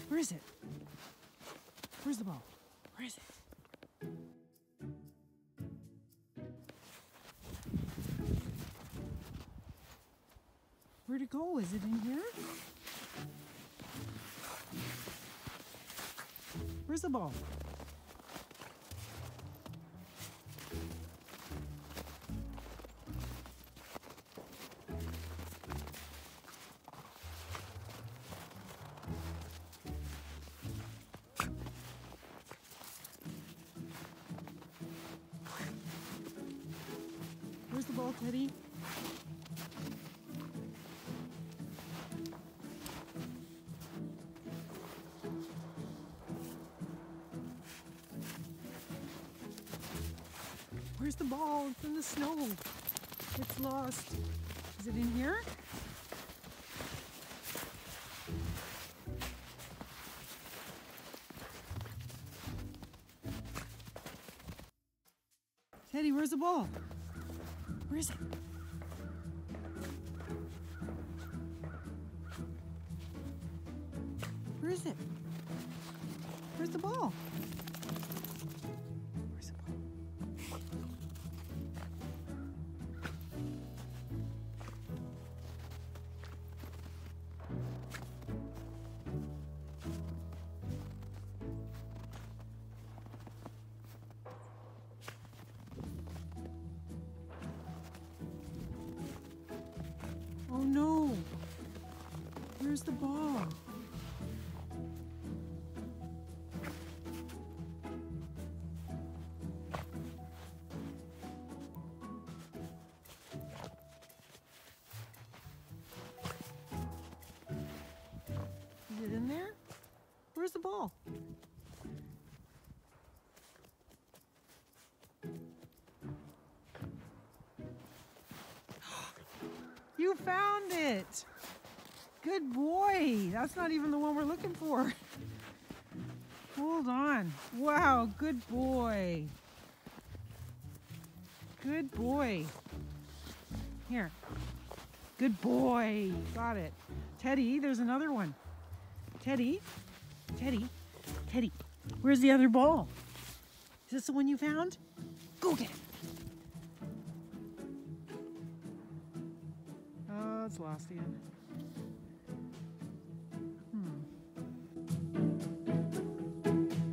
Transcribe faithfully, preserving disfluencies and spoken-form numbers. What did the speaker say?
Where is it? Where's the ball? Where is it? Where'd it go? Is it in here? Where's the ball? Where's the ball, Teddy? Where's the ball? It's in the snow. It's lost. Is it in here? Teddy, where's the ball? Where is it? Where is it? Where's the ball? Where's the ball? Oh no! Where's the ball? Is it in there? Where's the ball? You found it! Good boy! That's not even the one we're looking for. Hold on. Wow, good boy. Good boy. Here. Good boy. Got it. Teddy, there's another one. Teddy, Teddy, Teddy, where's the other ball? Is this the one you found? Go get it. Oh, it's lost again.